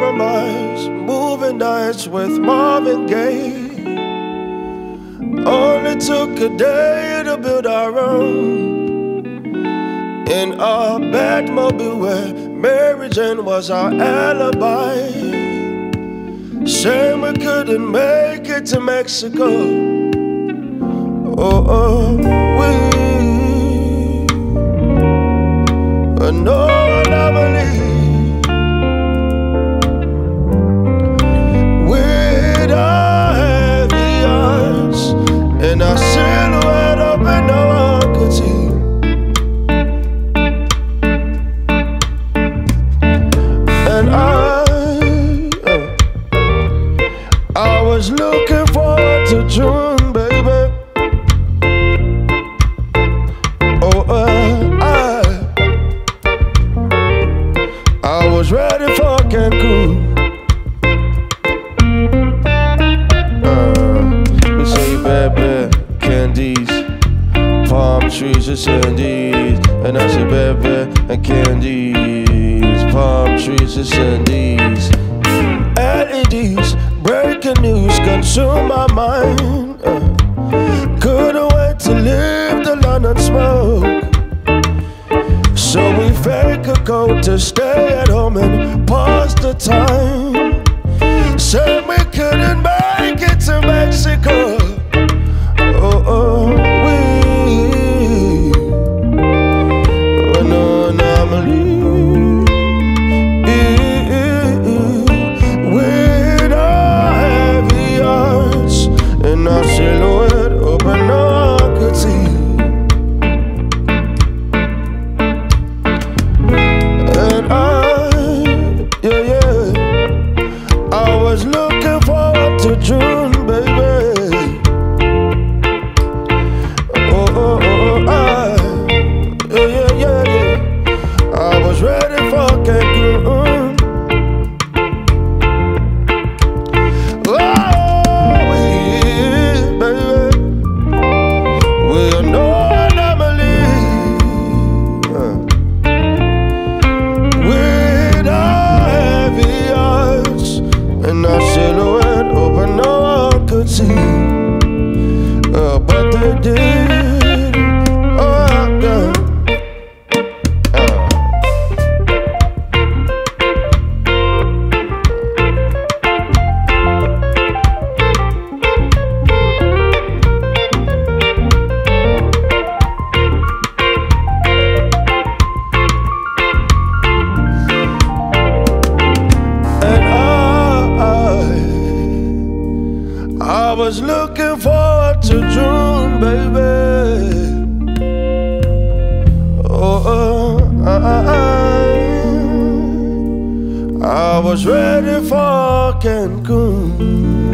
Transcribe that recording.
compromise, moving nights with Marvin Gaye. Only took a day to build our own in our Batmobile where Mary Jane was our alibi. Shame we couldn't make it to Mexico. We no anomaly. With our heavy hearts and our silhouette up in our could and I was looking forward to June, baby. I was ready for Cancun. We say baby, candies, palm trees and sandies. And I say baby, and candies, palm trees and sandies. LEDs, breaking news, consume my mind. Couldn't wait to leave the London smoke. So we fake a coat to stay at home and pass the time. Said we couldn't make it to Mexico. We were no anomaly. With our heavy hearts and our silhouette open our could see. I was looking forward to June, baby. I was ready for Cancun. Baby, we are no anomaly. With our heavy hearts and our silhouette open, no one could see. But they did. I was looking forward to June, baby. I was ready for Cancun.